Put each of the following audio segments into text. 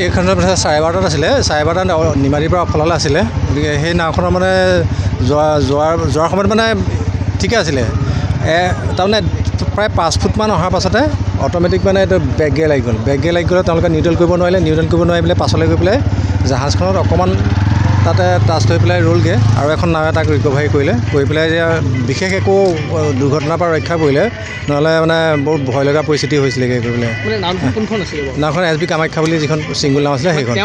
এইখনৰ 12:30 আছিলে 12:30 নিমাৰীৰ পৰা অফলালে আছিলে গতিকে সেই নাওখনৰ মানে যোৱাৰ সময়ত মানে ঠিকে আছিলে তাৰমানে প্ৰায় 5 ফুটমান অহাৰ পাছতে অট'মেটিক মানে এইটো বেক গিয়াৰ লাগি গ'ল তেওঁলোকে নিউট্ৰেল কৰিব নোৱাৰি পেলাই পাছলৈ গৈ পেলাই জাহাজখনত অকণমান তাতে টাচ হৈ পেলাই ৰ'লগৈ আৰু এখন নাৱে তাক ৰিকভাৰী কৰি পেলাই এতিয়া বিশেষ একো দুৰ্ঘটনাৰ পৰা ৰক্ষা পৰিলে নহ'লে মানে বহুত ভয় লগা পৰিস্থিতি হৈছিলেগৈ গৈ পেলাই নাওখন SB কামাখ্যা বুলি যিখন ছিংগুল নাও আছিলে সেইখন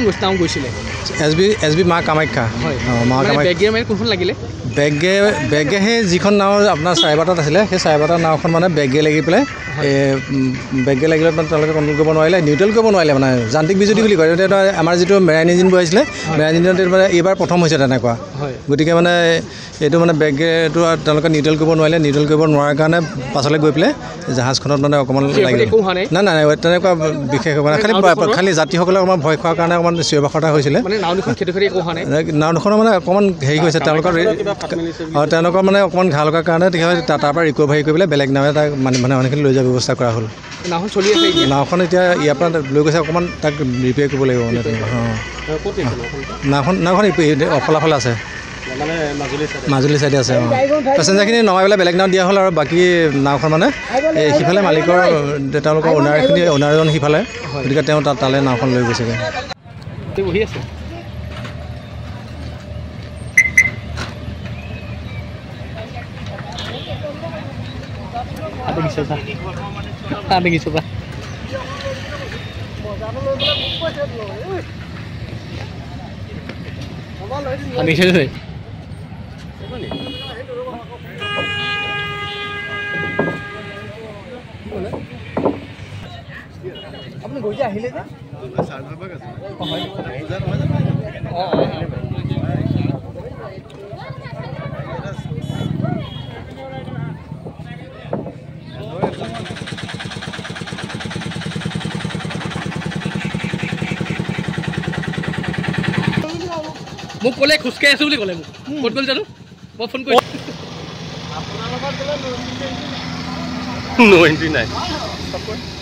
SB মা কামাখ্যা মা কামাখ্যা বেগে সেই যিখন নাও আপোনাৰ 12:30 আছিলে সেই 12:30 নাওখন মানে বেগে লাগি পেলাই বেগে লাগিলত মানে তেওঁলোকে কণ্ট্ৰল কৰিব নোৱাৰিলে নিউট্ৰেল কৰিব নোৱাৰিলে মানে যান্ত্ৰিক বিজুতি বুলি কয় এতিয়া আমাৰ যিটো মেৰাইন ইঞ্জিনবোৰ আহিছিলে মেৰাইন ইঞ্জিনত মানে এইবাৰ প্ৰথম হৈছে তেনেকুৱা গতিকে মানে এইটো মানে বেগেটো তেওঁলোকে নিউট্ৰেল কৰিব নোৱাৰাৰ কাৰণে পাছলৈ গৈ পেলাই জাহাজখনত মানে অকণমান লাগিল নাই তেনেকুৱা বিশেষ মানে খালি যাত্ৰীসকলে অকণমান ভয় খোৱাৰ কাৰণে অকণমান চিঞৰ বাখৰ এটা হৈছিলে নাওখনৰ মানে অকণমান হেৰি হৈছে তেওঁলোকৰ মানে অকণমান ঘা লগাৰ কাৰণে তাৰ পৰা ৰিকভাৰী কৰি পেলাই বেলেগ নাৱে তাক মানুহখিনি লৈ যোৱাৰ ব্যৱস্থা কৰা হ'ল নাওখন এতিয়া ইয়াৰ পৰা লৈ গৈছে অকণমান তাক ৰিপেয়াৰ কৰিব লাগিব মানে নাওখন অফলাফালে আছে মাজুলী চাইডে আছে পেচেঞ্জাৰখিনি নমাই পেলাই বেলেগ নাও দিয়া হ'ল আৰু বাকী নাওখন মানে সিফালে মালিকৰ তেওঁলোকৰ অ'নাৰজন সিফালে গতিকে তেওঁ তালৈ নাওখন লৈ গৈছেগৈ আপুনি গৈ আহিলে যে মোক ক'লে খোজকাঢ়ি আছোঁ বুলি ক'লে মোক ক'ত গ'ল জানো মই ফোন কৰি আপোনাৰ লগত গ'লে 99